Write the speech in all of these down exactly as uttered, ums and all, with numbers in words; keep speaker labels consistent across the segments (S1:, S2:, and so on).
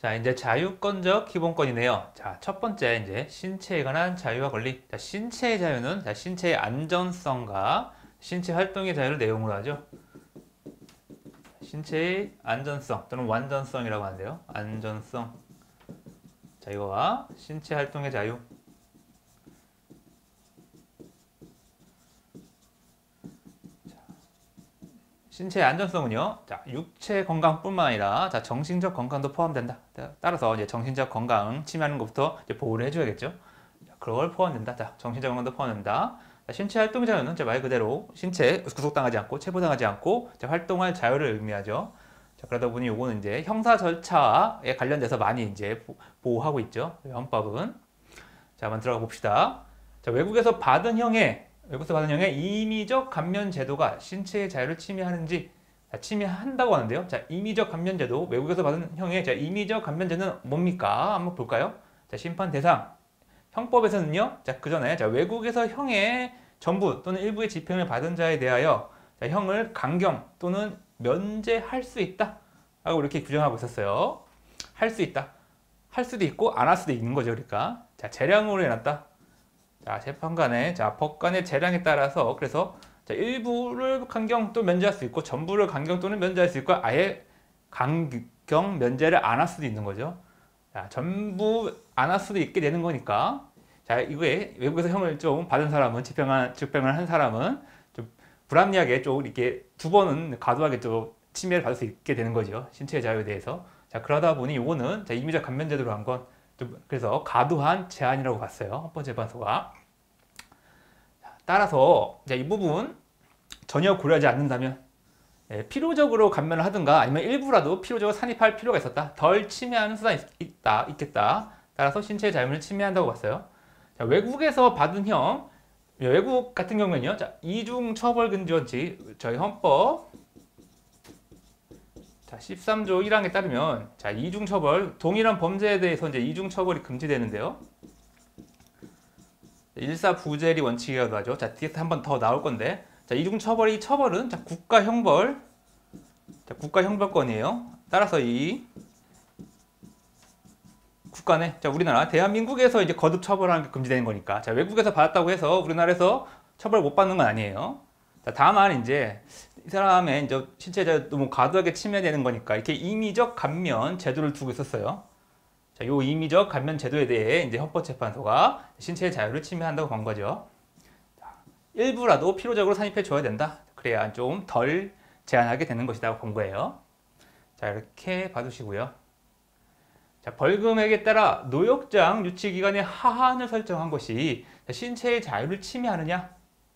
S1: 자, 이제 자유권적 기본권이네요. 자, 첫 번째, 이제 신체에 관한 자유와 권리. 자, 신체의 자유는 자, 신체의 안전성과 신체 활동의 자유를 내용으로 하죠. 신체의 안전성 또는 완전성이라고 하는데요. 안전성. 자, 이거와 신체 활동의 자유. 신체의 안전성은요, 자, 육체 건강뿐만 아니라 자, 정신적 건강도 포함된다. 따라서 이제 정신적 건강 침해하는 것부터 이제 보호를 해줘야겠죠. 자, 그걸 포함된다. 자, 정신적 건강도 포함된다. 자, 신체 활동 자유는 말 그대로 신체 구속당하지 않고 체포당하지 않고 자, 활동할 자유를 의미하죠. 자, 그러다 보니 요거는 이제 형사 절차에 관련돼서 많이 이제 보호하고 있죠. 헌법은. 자, 한번 들어가 봅시다. 자, 외국에서 받은 형의 외국에서 받은 형의 임의적 감면 제도가 신체의 자유를 침해하는지 자, 침해한다고 하는데요. 자, 임의적 감면 제도, 외국에서 받은 형의 자, 임의적 감면 제도는 뭡니까? 한번 볼까요? 자, 심판 대상. 형법에서는요. 자, 그 전에 자, 외국에서 형의 전부 또는 일부의 집행을 받은 자에 대하여 자, 형을 강경 또는 면제할 수 있다. 라고 이렇게 규정하고 있었어요. 할 수 있다. 할 수도 있고 안 할 수도 있는 거죠. 그러니까 자, 재량으로 해놨다. 자, 재판관의 자, 법관의 재량에 따라서 그래서 자, 일부를 강경 또 면제할 수 있고 전부를 강경 또는 면제할 수 있고 아예 강경 면제를 안 할 수도 있는 거죠. 자, 전부 안 할 수도 있게 되는 거니까 자, 이거에 외국에서 형을 좀 받은 사람은 집행한 집행을 한 사람은 좀 불합리하게 좀 이렇게 두 번은 과도하게 좀 침해를 받을 수 있게 되는 거죠. 신체의 자유에 대해서. 자, 그러다 보니 이거는 자, 임의적 감면 제도로 한 건 그래서 과도한 제한이라고 봤어요. 헌법재판소가. 따라서 이 부분 전혀 고려하지 않는다면 예, 필요적으로 감면을 하든가 아니면 일부라도 필요적으로 산입할 필요가 있었다. 덜 침해하는 수가 있, 있다, 있겠다. 따라서 신체의 자유를 침해한다고 봤어요. 자, 외국에서 받은 형, 외국 같은 경우에는요. 자, 이중처벌금지 원칙, 저희 헌법 자, 십삼 조 일 항에 따르면 자, 이중처벌, 동일한 범죄에 대해서 이제 이중처벌이 금지되는데요. 일사부재리 원칙이라고 하죠. 자, 뒤에서 한 번 더 나올 건데 자, 이중처벌이 처벌은 자, 국가형벌 자, 국가형벌권이에요. 따라서 이 국가네 자, 우리나라 대한민국에서 이제 거듭 처벌하는 게 금지되는 거니까 자, 외국에서 받았다고 해서 우리나라에서 처벌 못 받는 건 아니에요. 자, 다만 이제 이 사람의 이제 신체 자유 너무 과도하게 침해되는 거니까 이렇게 임의적 감면 제도를 두고 있었어요. 자, 요 임의적 감면 제도에 대해 이제 헌법재판소가 신체의 자유를 침해한다고 본 거죠. 자, 일부라도 필요적으로 산입해 줘야 된다. 그래야 좀 덜 제한하게 되는 것이라고 본 거예요. 자, 이렇게 봐두시고요. 자, 벌금액에 따라 노역장 유치 기간의 하한을 설정한 것이 신체의 자유를 침해하느냐?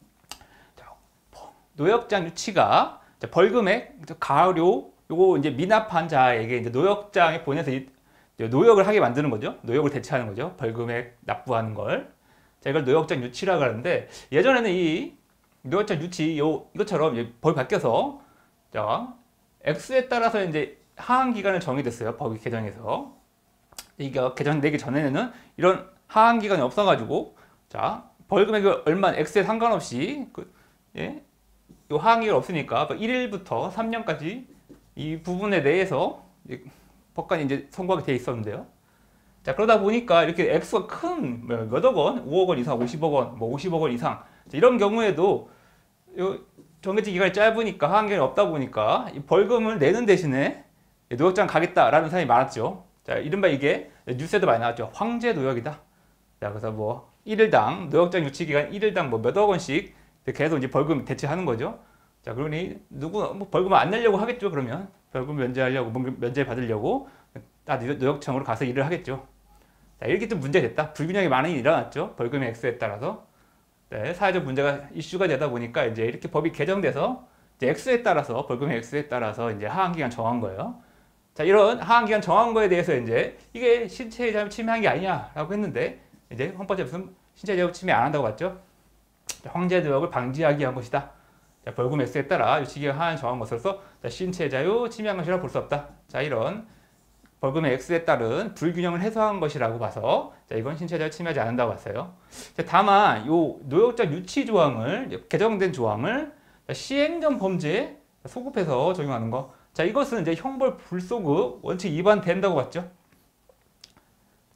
S1: 노역장 유치가 벌금액, 가료, 요거 이제 미납한 자에게 이제 노역장에 보내서 노역을 하게 만드는 거죠. 노역을 대체하는 거죠. 벌금액 납부하는 걸. 자, 이걸 노역장 유치라고 하는데 예전에는 이 노역장 유치 요 이것처럼 법이 바뀌어서 자, 액수에 따라서 이제 하한 기간을 정해졌어요. 법이 개정해서. 이게 개정되기 전에는 이런 하한 기간이 없어가지고 자, 벌금액을 얼마 액수에 상관없이 그, 예? 요 하한기가 없으니까 일 일부터 삼 년까지 이 부분에 대해서 법관이 이제 선고하게 돼 있었는데요. 자, 그러다 보니까 이렇게 액수가 큰 몇억 원, 오억 원 이상, 오십억 원, 뭐 오십억 원 이상 이런 경우에도 요 정해진 기간이 짧으니까 하한기간이 없다 보니까 이 벌금을 내는 대신에 노역장 가겠다라는 사람이 많았죠. 자, 이른바 이게 뉴스에도 많이 나왔죠. 황제 노역이다. 자, 그래서 뭐 일 일당 노역장 유치 기간 일 일당 뭐 몇억 원씩 계속 이제 벌금 대체하는 거죠. 자, 그러니 누구 뭐 벌금을 안 내려고 하겠죠. 그러면 벌금 면제하려고 면제 받으려고 다 노역청으로 가서 일을 하겠죠. 자, 이렇게 좀 문제가 됐다. 불균형이 많이 일어났죠. 벌금의 액수에 따라서 네, 사회적 문제가 이슈가 되다 보니까 이제 이렇게 법이 개정돼서 이제 액수에 따라서 벌금의 액수에 따라서 이제 하한 기간 정한 거예요. 자, 이런 하한 기간 정한 거에 대해서 이제 이게 신체의 자유 침해한 게 아니냐라고 했는데 이제 헌법재판소는 신체의 자유 침해 안 한다고 봤죠. 황제 노역을 방지하기 위한 것이다. 자, 벌금 액수에 따라 유치기간 하한 정한 것으로서 자, 신체 자유 침해한 것이라고 볼 수 없다. 자, 이런 벌금의 액수에 따른 불균형을 해소한 것이라고 봐서 자, 이건 신체 자유 침해하지 않는다고 봤어요. 자, 다만 요 노역장 유치 조항을 개정된 조항을 자, 시행 전 범죄에 소급해서 적용하는 거. 자, 이것은 이제 형벌 불소급 원칙 위반된다고 봤죠.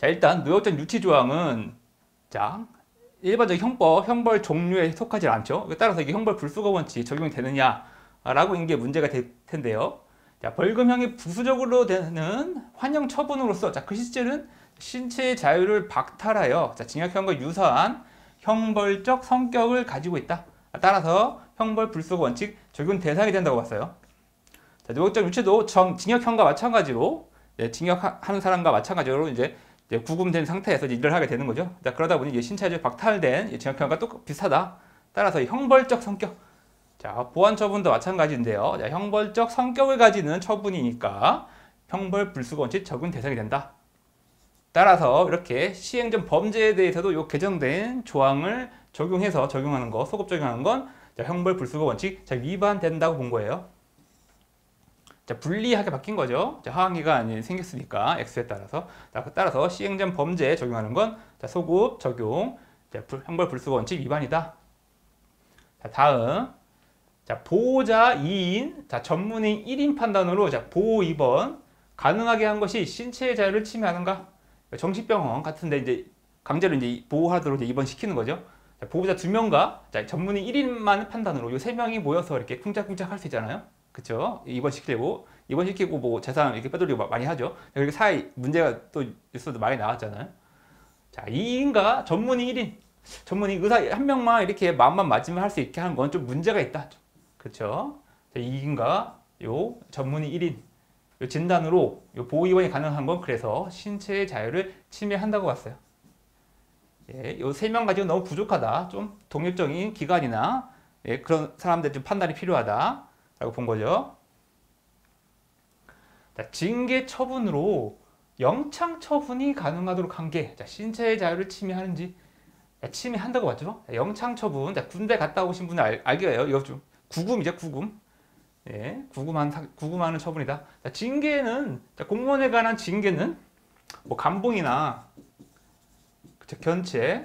S1: 자, 일단 노역장 유치 조항은 자, 일반적 형법, 형벌 종류에 속하지 않죠. 따라서 이게 형벌 불수거 원칙 적용이 되느냐라고 이게 문제가 될 텐데요. 자, 벌금형이 부수적으로 되는 환영 처분으로서 자, 그 시죄는 신체의 자유를 박탈하여 자, 징역형과 유사한 형벌적 성격을 가지고 있다. 따라서 형벌 불수거 원칙 적용 대상이 된다고 봤어요. 자, 노역장 유치도 정, 징역형과 마찬가지로 네, 징역하는 사람과 마찬가지로 이제 구금된 상태에서 일을 하게 되는 거죠. 자, 그러다 보니 이제 신체적 박탈된 징역형과 또 비슷하다. 따라서 형벌적 성격. 자, 보완 처분도 마찬가지인데요. 자, 형벌적 성격을 가지는 처분이니까 형벌 불수거 원칙 적용 대상이 된다. 따라서 이렇게 시행 전 범죄에 대해서도 이 개정된 조항을 적용해서 적용하는 거, 소급 적용하는 건 자, 형벌 불수거 원칙 자, 위반된다고 본 거예요. 자, 불리하게 바뀐 거죠. 자, 하한기가 생겼으니까 액수에 따라서. 자, 따라서 시행 전 범죄에 적용하는 건 자, 소급 적용, 자, 불, 형벌 불수거 원칙 위반이다. 자, 다음. 자, 보호자 이 인, 자, 전문의 일 인 판단으로 자, 보호 입원 가능하게 한 것이 신체의 자유를 침해하는가? 정신병원 같은데 이제 강제로 이제 보호하도록 이제 입원시키는 거죠. 자, 보호자 두 명과 자, 전문의 일 인만 판단으로 이 세 명이 모여서 이렇게 쿵짝쿵짝 할 수 있잖아요. 그쵸? 입원시키려고, 입원시키고 뭐 재산 이렇게 빼돌리고 많이 하죠. 그리고 사회 문제가 또 있어도 많이 나왔잖아요. 자, 이 인과 전문의 일 인, 전문의 의사 한 명만 이렇게 마음만 맞으면 할 수 있게 하는 건 좀 문제가 있다. 그쵸? 자, 이 인과 요 전문의 일 인, 요 진단으로 요 보호 입원이 가능한 건 그래서 신체의 자유를 침해한다고 봤어요. 예, 요 세 명 가지고 너무 부족하다. 좀 독립적인 기관이나 예, 그런 사람들 좀 판단이 필요하다. 라고 본 거죠. 자, 징계 처분으로 영창 처분이 가능하도록 한 게 신체의 자유를 침해하는지 자, 침해한다고 봤죠. 자, 영창 처분, 자, 군대 갔다 오신 분은 알, 알게요. 이거 좀 구금이죠, 구금. 예, 구금한, 구금하는 처분이다. 자, 징계는 자, 공무원에 관한 징계는 뭐 감봉이나 그쵸, 견체,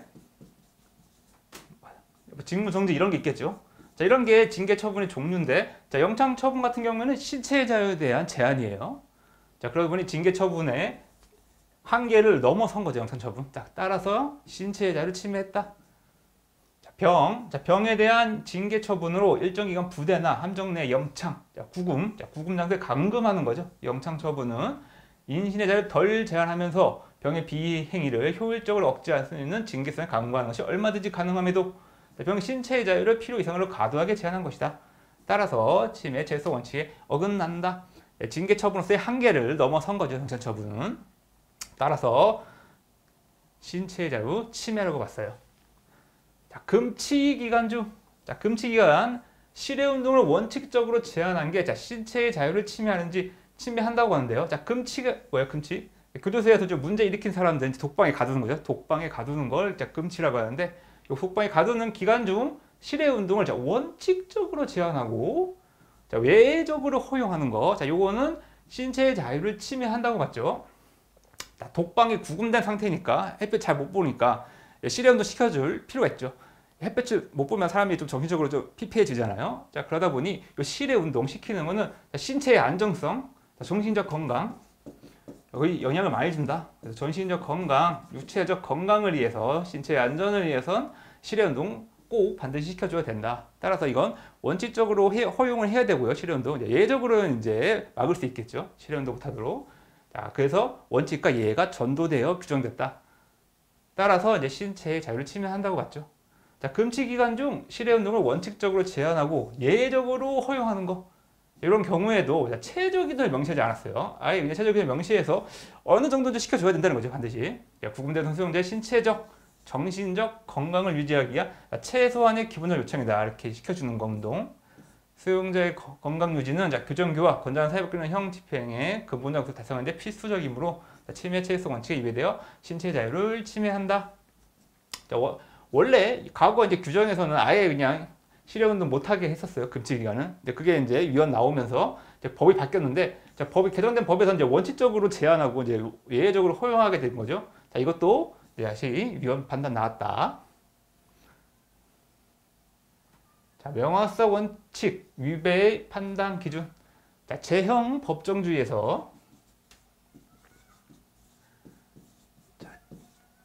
S1: 직무정지 이런 게 있겠죠. 자, 이런 게 징계 처분의 종류인데, 자, 영창 처분 같은 경우에는 신체의 자유에 대한 제한이에요. 자, 그러다 보니 징계 처분의 한계를 넘어선 거죠, 영창 처분. 자, 따라서 신체의 자유를 침해했다. 자, 병, 자, 병에 대한 징계 처분으로 일정 기간 부대나 함정 내 영창, 자, 구금, 자, 구금 장소에 감금하는 거죠. 영창 처분은 인신의 자유를 덜 제한하면서 병의 비행위를 효율적으로 억제할 수 있는 징계성에 감금하는 것이 얼마든지 가능함에도 병 신체의 자유를 필요 이상으로 과도하게 제한한 것이다. 따라서 침해 질서 원칙에 어긋난다. 징계 처분으로서의 한계를 넘어선 거죠. 영창 처분은. 따라서 신체의 자유 침해라고 봤어요. 자, 금치 기간 중, 자, 금치 기간 실외 운동을 원칙적으로 제한한 게 자, 신체의 자유를 침해하는지 침해한다고 하는데요. 자, 금치가 뭐예요? 금치? 교도소에서 좀 문제 일으킨 사람들은 독방에 가두는 거죠. 독방에 가두는 걸 자, 금치라고 하는데. 요 독방에 가두는 기간 중 실외 운동을 자, 원칙적으로 제한하고 자, 외적으로 허용하는 거. 자, 요거는 신체의 자유를 침해한다고 봤죠. 자, 독방에 구금된 상태니까 햇빛 잘 못 보니까 실외 운동 시켜줄 필요가 있죠. 햇빛을 못 보면 사람이 좀 정신적으로 좀 피폐해지잖아요. 자, 그러다 보니 요 실외 운동 시키는 거는 자, 신체의 안정성, 자, 정신적 건강 여기 영향을 많이 준다. 그래서 전신적 건강, 육체적 건강을 위해서 신체의 안전을 위해선 실외 운동 꼭 반드시 시켜줘야 된다. 따라서 이건 원칙적으로 해, 허용을 해야 되고요. 실외 운동 예외적으로는 이제 막을 수 있겠죠. 실외 운동 못하도록. 자, 그래서 원칙과 예외가 전도되어 규정됐다. 따라서 이제 신체의 자유를 침해한다고 봤죠. 자, 금치 기간 중 실외 운동을 원칙적으로 제한하고 예외적으로 허용하는 거. 이런 경우에도 최저 기준을 명시하지 않았어요. 아예 그냥 최저 기준을 명시해서 어느 정도는 시켜줘야 된다는 거죠, 반드시. 구금된 수용자의 신체적, 정신적 건강을 유지하기 위한 최소한의 기본적 요청이다. 이렇게 시켜주는 운동. 수용자의 거, 건강 유지는 자, 교정교와 건전한 사회복귀형 집행의 근본적 목적 달성하는데 필수적이므로 침해 최소성 원칙에 위배되어 신체 자유를 침해한다. 자, 워, 원래 과거 이제 규정에서는 아예 그냥 실외운동 못하게 했었어요. 금치 기간은. 근데 그게 이제 위헌 나오면서 이제 법이 바뀌었는데, 자, 법이 개정된 법에서 이제 원칙적으로 제한하고 이제 예외적으로 허용하게 된 거죠. 자, 이것도 다시 위헌 판단 나왔다. 자, 명확성 원칙 위배의 판단 기준. 자, 제형 법정주의에서 자,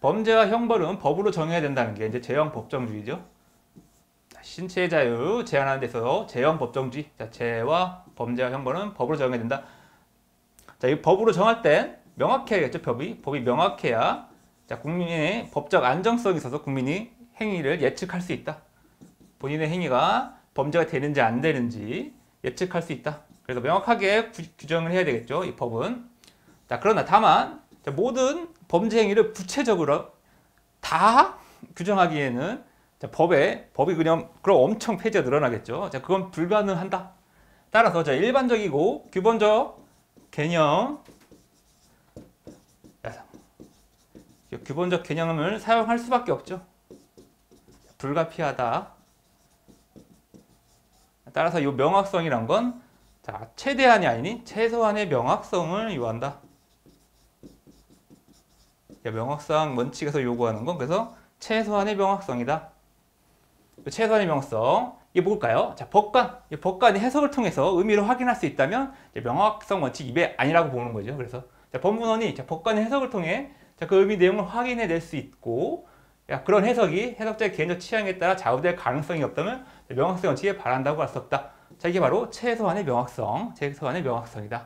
S1: 범죄와 형벌은 법으로 정해야 된다는 게 이제 제형 법정주의죠. 신체의 자유 제한하는 데 있어서 제형 법정주의. 자, 죄와 범죄와 형벌은 법으로 정해야 된다. 자, 이 법으로 정할 땐 명확해야겠죠. 법이 법이 명확해야 자, 국민의 법적 안정성이 있어서 국민이 행위를 예측할 수 있다. 본인의 행위가 범죄가 되는지 안 되는지 예측할 수 있다. 그래서 명확하게 구, 규정을 해야 되겠죠. 이 법은. 자, 그러나 다만 자, 모든 범죄 행위를 구체적으로 다 규정하기에는 자, 법에 법이 그냥 그럼 엄청 폐지가 늘어나겠죠. 자, 그건 불가능한다. 따라서 자, 일반적이고 규범적 개념 자, 규범적 개념을 사용할 수밖에 없죠. 불가피하다. 따라서 이 명확성이란 건 자, 최대한이 아니니 최소한의 명확성을 요한다. 명확성 원칙에서 요구하는 건 그래서 최소한의 명확성이다. 최소한의 명확성 이게 뭘까요? 자, 법관 이 법관이 해석을 통해서 의미를 확인할 수 있다면 명확성 원칙 위배 아니라고 보는 거죠. 그래서 자, 법문원이 자, 법관의 해석을 통해 자, 그 의미 내용을 확인해 낼 수 있고 야, 그런 해석이 해석자의 개인적 취향에 따라 좌우될 가능성이 없다면 명확성 원칙에 반한다고 할 수 없다. 자, 이게 바로 최소한의 명확성, 최소한의 명확성이다.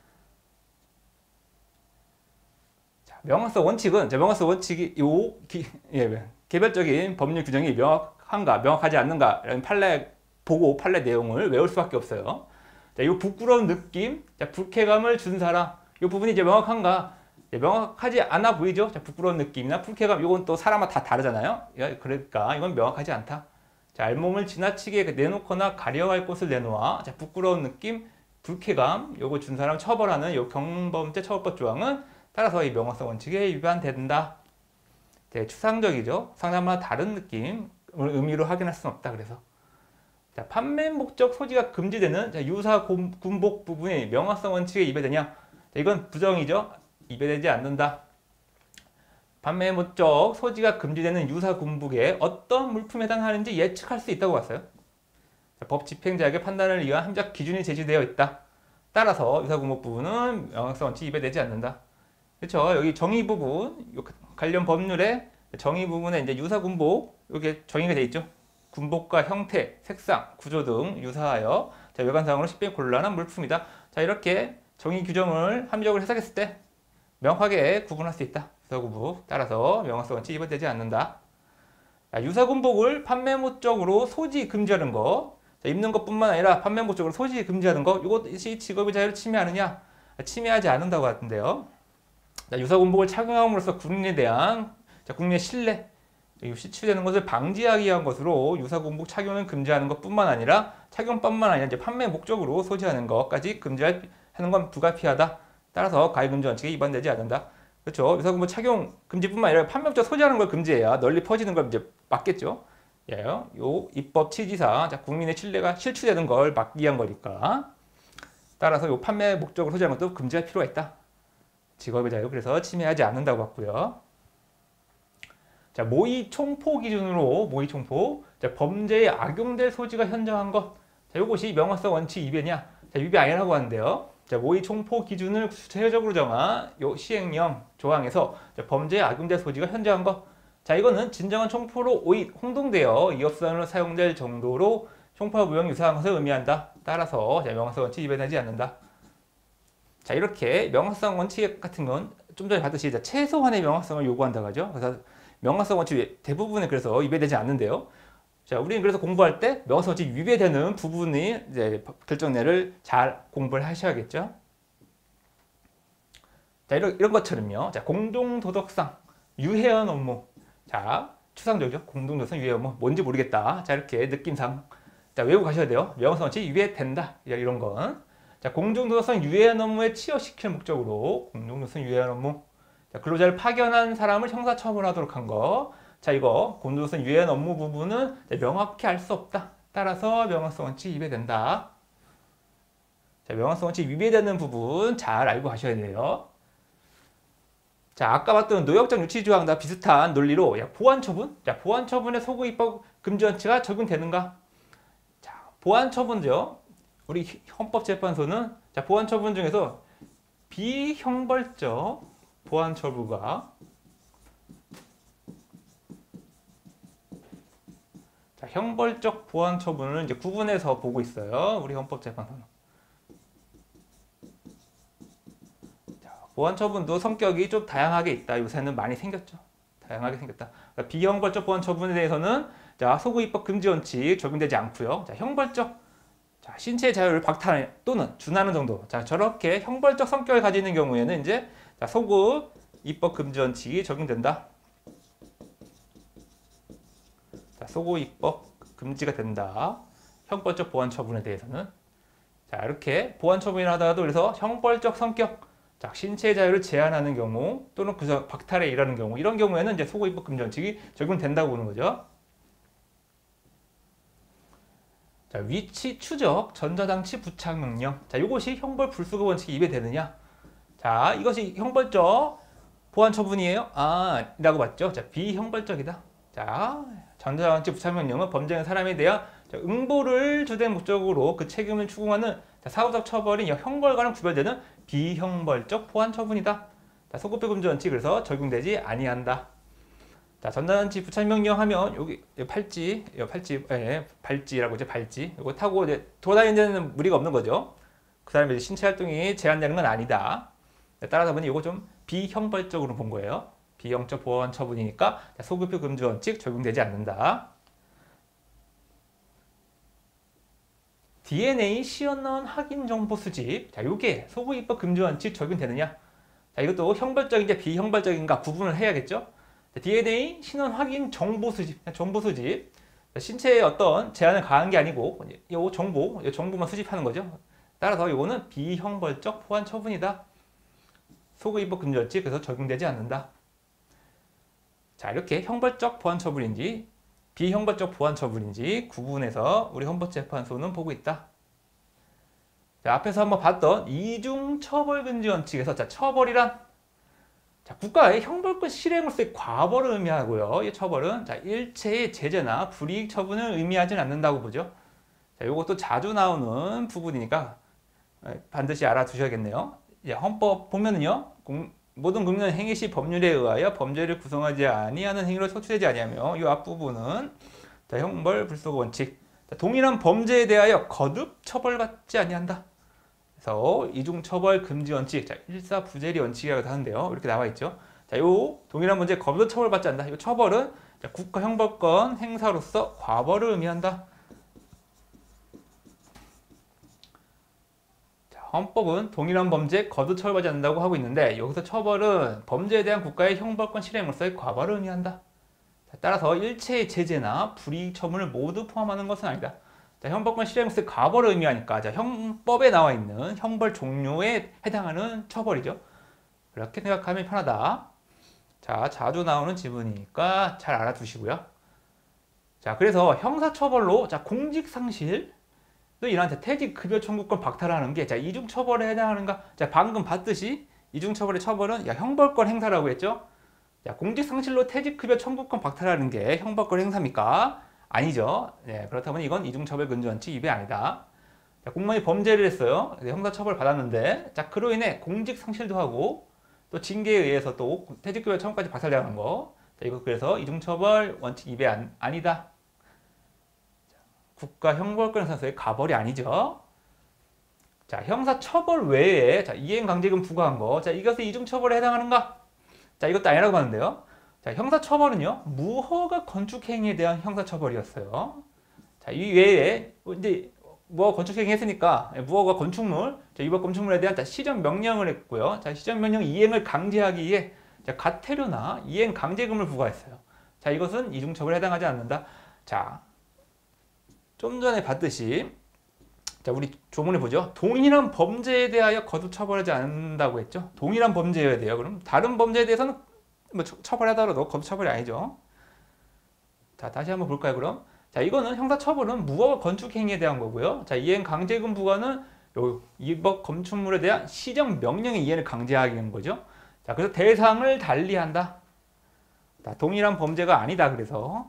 S1: 자, 명확성 원칙은 자, 명확성 원칙이 요 기, 예, 개별적인 법률 규정이 명확한가, 명확하지 않는가 이런 판례 보고 판례 내용을 외울 수밖에 없어요. 자, 이 부끄러운 느낌, 자, 불쾌감을 준 사람, 이 부분이 이제 명확한가? 예, 명확하지 않아 보이죠? 자, 부끄러운 느낌이나 불쾌감, 이건 또 사람마다 다 다르잖아요. 그러니까 이건 명확하지 않다. 자, 알몸을 지나치게 내놓거나 가려할 곳을 내놓아. 자, 부끄러운 느낌, 불쾌감, 요거 준 사람 처벌하는 요 경범죄 처벌법 조항은 따라서 이 명확성 원칙에 위반된다. 되게 추상적이죠? 상당한 다른 느낌, 의미로 확인할 수는 없다. 그래서 자, 판매 목적 소지가 금지되는 자, 유사 군복 부분이 명확성 원칙에 위배되냐? 자, 이건 부정이죠. 위배되지 않는다. 판매 목적 소지가 금지되는 유사 군복에 어떤 물품에 해당하는지 예측할 수 있다고 봤어요. 자, 법 집행자에게 판단을 위한 함작 기준이 제시되어 있다. 따라서 유사 군복 부분은 명확성 원칙이 위배되지 않는다. 그렇죠? 여기 정의 부분 관련 법률에 정의 부분에 이제 유사 군복 이게 정의가 되어 있죠. 군복과 형태, 색상, 구조 등 유사하여 자, 외관상으로 식별이 곤란한 물품이다. 자, 이렇게 정의 규정을 합리적으로 해석했을 때 명확하게 구분할 수 있다. 유사군복 따라서 명확성 원칙이 위반되지 않는다. 자, 유사군복을 판매 목적으로 소지 금지하는 거, 자, 입는 것뿐만 아니라 판매 목적으로 소지 금지하는 거, 이것이 직업의 자유를 침해하느냐? 침해하지 않는다고 하던데요. 자, 유사군복을 착용함으로써 국민에 대한 자, 국민의 신뢰, 시추되는 것을 방지하기 위한 것으로 유사군복 착용을 금지하는 것뿐만 아니라 착용뿐만 아니라 이제 판매 목적으로 소지하는 것까지 금지하는 건 불가피하다. 따라서 가해금지 원칙에 위반되지 않는다. 그렇죠. 유사군복 착용 금지뿐만 아니라 판매 목적 소지하는 걸 금지해야 널리 퍼지는 걸 이제 막겠죠. 예, 요 입법 취지상 자, 국민의 신뢰가 실추되는 걸 막기 위한 거니까. 따라서 요 판매 목적으로 소지하는 것도 금지할 필요가 있다. 직업의 자유 그래서 침해하지 않는다고 봤고요. 자, 모의 총포 기준으로 모의 총포 자, 범죄에 악용될 소지가 현저한 것. 자, 이것이 명확성 원칙 위배냐? 자, 위배 아니라고 하는데요. 자, 모의 총포 기준을 구체적으로 정한 요 시행령 조항에서 자, 범죄에 악용될 소지가 현저한 것. 자, 이거는 진정한 총포로 오이 홍동되어 이업선으로 사용될 정도로 총포와 무형 유사한 것을 의미한다. 따라서 자, 명확성 원칙 위배되지 않는다. 자, 이렇게 명확성 원칙 같은 건 좀 전에 봤듯이 자, 최소한의 명확성을 요구한다고 하죠. 그래서 명확성 원칙 대부분은 그래서 위배되지 않는데요. 자, 우리는 그래서 공부할 때 명확성 원칙 위배되는 부분이 이제 결정례를 잘 공부를 하셔야겠죠. 자, 이런, 이런 것처럼요. 자, 공동도덕상 유해한 업무. 자, 추상적이죠. 공동도덕상 유해한 업무. 뭔지 모르겠다. 자, 이렇게 느낌상. 자, 외우고 가셔야 돼요. 명확성 원칙 위배된다. 이런 건. 자, 공동도덕상 유해한 업무에 취업시킬 목적으로 공동도덕상 유해한 업무. 자, 근로자를 파견한 사람을 형사처벌하도록 한 거. 자, 이거 공동도덕상 유해한 업무 부분은 명확히 알 수 없다. 따라서 명확성 원칙 위배된다. 자, 명확성 원칙 위배되는 부분 잘 알고 가셔야 돼요. 자, 아까 봤던 노역장 유치 조항과 비슷한 논리로 야, 보안 처분. 자, 보안 처분에 소급 입법 금지 원칙가 적용되는가? 자, 보안 처분죠. 우리 헌법재판소는 자, 보안 처분 중에서 비형벌적 보안 처분과 자, 형벌적 보완 처분을 이제 구분해서 보고 있어요. 우리 헌법재판소는. 자, 보완 처분도 성격이 좀 다양하게 있다. 요새는 많이 생겼죠. 다양하게 생겼다. 그러니까 비형벌적 보완 처분에 대해서는 자, 소구 입법 금지 원칙 적용되지 않고요. 자, 형벌적 자, 신체의 자유를 박탈 또는 준하는 정도. 자, 저렇게 형벌적 성격을 가지는 경우에는 이제 자, 소구 입법 금지 원칙이 적용된다. 자, 소구 입법 금지가 된다. 형벌적 보완 처분에 대해서는. 자, 이렇게 보완 처분을 하다가도 그래서 형벌적 성격, 자, 신체의 자유를 제한하는 경우 또는 그저 박탈에 이르는 경우 이런 경우에는 이제 소구 입법 금지 원칙이 적용된다고 보는 거죠. 자, 위치 추적 전자장치 부착 명령. 자, 이것이 형벌 불수급 원칙이 위배되느냐? 자, 이것이 형벌적 보완 처분이에요? 아, 라고 봤죠? 자, 비형벌적이다. 자, 전자장치 부착 명령은 범죄한 사람에 대한 자, 응보를 주된 목적으로 그 책임을 추궁하는 자, 사후적 처벌이 형벌과는 구별되는 비형벌적 보완 처분이다. 자, 소급비 금지 원칙 그래서 적용되지 아니한다. 자, 전자장치 부착 명령 하면 여기 팔찌, 팔찌, 예, 발찌라고 이제 발찌. 이거 타고 이제 돌아다니는 데는 무리가 없는 거죠. 그 사람의 신체 활동이 제한되는 건 아니다. 따라서 보니 이거 좀 비형벌적으로 본 거예요. 비형적 보완 처분이니까 소급비 금지 원칙 적용되지 않는다. 디엔에이 시연원 확인 정보 수집. 자, 이게 소급 입법 금지 원칙 적용되느냐? 자, 이것도 형벌적인지 비형벌적인가 구분을 해야겠죠? 디엔에이 신원 확인 정보 수집, 정보 수집. 신체에 어떤 제한을 가한 게 아니고 이 정보, 이 정보만 수집하는 거죠. 따라서 이거는 비형벌적 보완 처분이다. 소급 입법 금지 원칙 그래서 적용되지 않는다. 자, 이렇게 형벌적 보완 처분인지 비형벌적 보완 처분인지 구분해서 우리 헌법재판소는 보고 있다. 자, 앞에서 한번 봤던 이중 처벌 금지 원칙에서 자, 처벌이란 자, 국가의 형벌권 실행으로서의 과벌을 의미하고요. 이 처벌은 자, 일체의 제재나 불이익 처분을 의미하지는 않는다고 보죠. 자, 이것도 자주 나오는 부분이니까 반드시 알아두셔야겠네요. 이제 헌법 보면은요, 공, 모든 국민은 행위 시 법률에 의하여 범죄를 구성하지 아니하는 행위로 소추되지 아니하며 이 앞부분은 자, 형벌 불소급 원칙. 자, 동일한 범죄에 대하여 거듭 처벌받지 아니한다. 그래서 이중처벌 금지 원칙, 자, 일사부재리 원칙이라고 하는데요. 이렇게 나와 있죠. 자, 요 동일한 문제 거듭 처벌받지 않는다. 이 처벌은 자, 국가 형벌권 행사로서 과벌을 의미한다. 자, 헌법은 동일한 범죄 거듭 처벌받지 않는다고 하고 있는데 여기서 처벌은 범죄에 대한 국가의 형벌권 실행으로서의 과벌을 의미한다. 자, 따라서 일체의 제재나 불이익 처분을 모두 포함하는 것은 아니다. 자, 형벌권 실행으로서의 과벌을 의미하니까 자, 형법에 나와 있는 형벌 종류에 해당하는 처벌이죠. 그렇게 생각하면 편하다. 자, 자주 나오는 지문이니까 잘 알아두시고요. 자, 그래서 형사처벌로 자, 공직상실도 이런 퇴직급여 청구권 박탈하는 게 자, 이중처벌에 해당하는가? 자, 방금 봤듯이 이중처벌의 처벌은 야, 형벌권 행사라고 했죠. 자, 공직상실로 퇴직급여 청구권 박탈하는 게 형벌권 행사입니까? 아니죠. 네, 그렇다면 이건 이중처벌 금지 원칙 위배 아니다. 자, 공무원이 범죄를 했어요. 형사처벌 받았는데 자, 그로 인해 공직상실도 하고 또 징계에 의해서 또 퇴직급여 청구까지 박탈당하는 거. 자, 이거 그래서 이중처벌 원칙 위배 안, 아니다. 자, 국가 형벌권 행사에서의 가벌이 아니죠. 자, 형사처벌 외에 자, 이행강제금 부과한 거. 자, 이것이 이중처벌에 해당하는가? 자, 이것도 아니라고 하는데요. 자, 형사처벌은요, 무허가 건축행위에 대한 형사처벌이었어요. 자, 이 외에, 이제, 무허가 건축행위 했으니까, 무허가 건축물, 자, 위법 건축물에 대한 자, 시정명령을 했고요. 자, 시정명령 이행을 강제하기 위해, 자, 과태료나 이행 강제금을 부과했어요. 자, 이것은 이중처벌에 해당하지 않는다. 자, 좀 전에 봤듯이, 자, 우리 조문에 보죠. 동일한 범죄에 대하여 거듭 처벌하지 않는다고 했죠. 동일한 범죄여야 돼요. 그럼 다른 범죄에 대해서는 뭐 처벌하더라도 거듭 처벌이 아니죠. 자, 다시 한번 볼까요, 그럼? 자, 이거는 형사처벌은 무허가 건축행위에 대한 거고요. 자, 이행 강제금 부과는 요 위법 건축물에 대한 시정 명령의 이행을 강제하게 하는 거죠. 자, 그래서 대상을 달리한다. 자, 동일한 범죄가 아니다. 그래서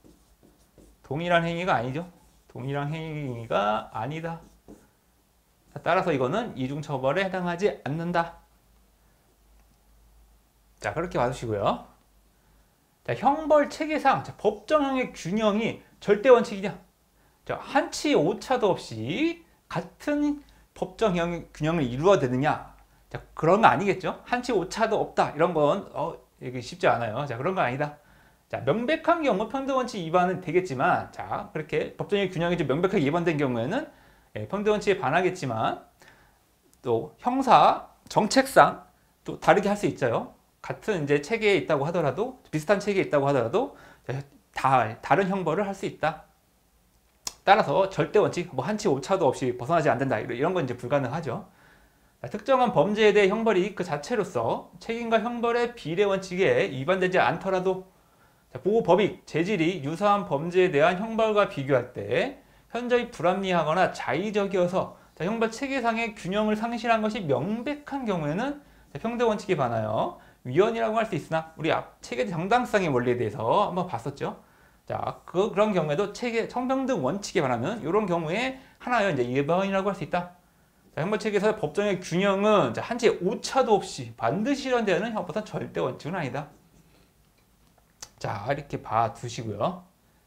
S1: 동일한 행위가 아니죠. 동일한 행위가 아니다. 자, 따라서 이거는 이중처벌에 해당하지 않는다. 자, 그렇게 봐주시고요. 자, 형벌 체계상 자, 법정형의 균형이 절대 원칙이냐? 자, 한치 오차도 없이 같은 법정 균형을 이루어야 되느냐? 자, 그런 거 아니겠죠? 한치 오차도 없다. 이런 건 어, 이게 쉽지 않아요. 자, 그런 거 아니다. 자, 명백한 경우 평등원칙 위반은 되겠지만, 자, 그렇게 법정의 균형이 좀 명백하게 위반된 경우에는 예, 평등원칙에 반하겠지만, 또 형사 정책상 또 다르게 할 수 있어요. 같은 이제 체계에 있다고 하더라도, 비슷한 체계에 있다고 하더라도 다 다른 형벌을 할 수 있다. 따라서 절대 원칙, 뭐 한치 오차도 없이 벗어나지 않는다. 이런 건 이제 불가능하죠. 특정한 범죄에 대해 형벌이 그 자체로서 책임과 형벌의 비례 원칙에 위반되지 않더라도 보호 법익, 재질이 유사한 범죄에 대한 형벌과 비교할 때 현저히 불합리하거나 자의적이어서 형벌 체계상의 균형을 상실한 것이 명백한 경우에는 평등 원칙에 반하여 위헌이라고 할 수 있으나 우리 앞 체계 정당성의 원리에 대해서 한번 봤었죠. 자, 그, 그런 경우에도 체계 성평등 원칙에 반하면 이런 경우에 하나의 이제 위헌이라고 할 수 있다. 자, 형벌 체계에서 법정의 균형은 한치 오차도 없이 반드시 실현되는 형법보다 절대 원칙은 아니다. 자, 이렇게 봐두시고요.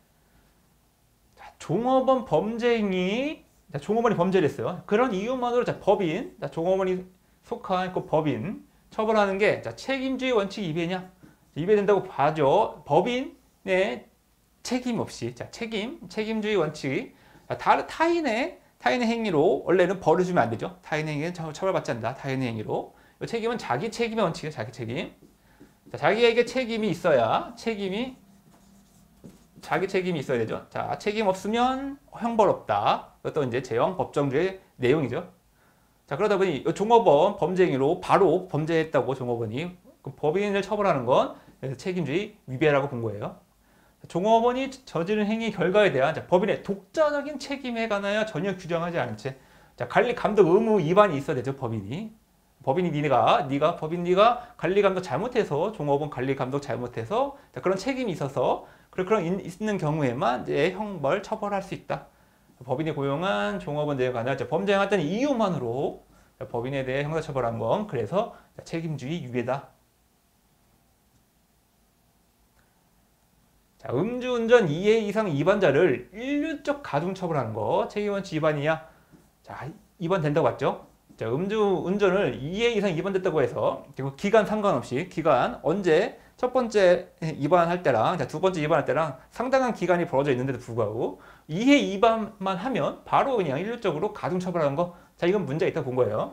S1: 자, 종업원 범죄인이 자, 종업원이 범죄를 했어요. 그런 이유만으로 자, 법인, 자, 종업원이 속한 그 법인 처벌하는 게 자, 책임주의 원칙 위배냐? 위배된다고 봐죠. 법인의 책임 없이 자, 책임, 책임주의 원칙 자, 다른 타인의 타인의 행위로 원래는 벌을 주면 안 되죠. 타인의 행위는 처벌받지 않는다. 타인의 행위로 이 책임은 자기 책임의 원칙이에요. 자기 책임. 자, 자기에게 책임이 있어야 책임이 자기 책임이 있어야 되죠. 자, 책임 없으면 형벌 없다. 이것도 이제 제형 법정주의 내용이죠. 자, 그러다 보니 종업원 범죄행위로 바로 범죄했다고 종업원이 그 법인을 처벌하는 건 책임주의 위배라고 본 거예요. 종업원이 저지른 행위 결과에 대한 자, 법인의 독자적인 책임에 관하여 전혀 규정하지 않은 채 자, 관리 감독 의무 위반이 있어야 되죠. 법인이 법인이 네가 네가 법인 네가 관리 감독 잘못해서 종업원 관리 감독 잘못해서 자, 그런 책임이 있어서 그런 있는 경우에만 이제 형벌 처벌할 수 있다. 법인이 고용한 종업원들에 관한 범죄 행했던 이유만으로 법인에 대해 형사처벌한 건 그래서 책임주의 위배다. 자, 음주운전 이 회 이상 위반자를 일률적 가중처벌하는 거 책임원칙 위반이냐? 자, 위반된다고 봤죠? 자, 음주운전을 이 회 이상 위반됐다고 해서 그리고 기간 상관없이 기간 언제 첫 번째 위반할 때랑 자, 두 번째 위반할 때랑 상당한 기간이 벌어져 있는데도 불구하고 이 회 위반만 하면 바로 그냥 일률적으로 가중처벌하는 거 자, 이건 문제가 있다고 본 거예요.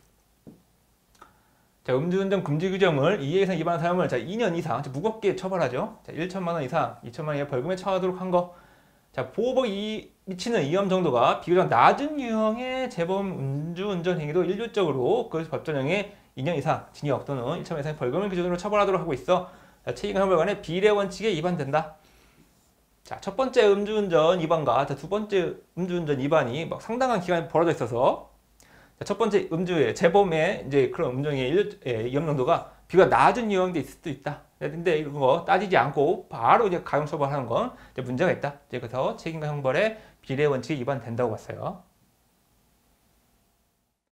S1: 자, 음주운전 금지 규정을 이 회 이상 위반한 사람을 자, 이 년 이상 무겁게 처벌하죠. 자, 천만 원 이상, 이천만 원 이하 벌금에 처하도록 한 거. 자, 보호법이 미치는 위험 정도가 비교적 낮은 유형의 재범 음주운전 행위도 일률적으로 그 법정형의 이 년 이상 징역 또는 일천만 원 이상의 벌금을 기준으로 처벌하도록 하고 있어. 자, 책임과 형벌 간의 비례 원칙에 위반된다. 자, 첫 번째 음주운전 위반과 자, 두 번째 음주운전 위반이 막 상당한 기간이 벌어져 있어서 자, 첫 번째 음주의 재범의 이제 그런 음주의 위험 정도가 비교가 낮은 유형도 있을 수도 있다. 근데 이런 거 따지지 않고 바로 이제 가중 처벌하는 건 이제 문제가 있다. 그래서 책임과 형벌의 비례 원칙이 위반된다고 봤어요.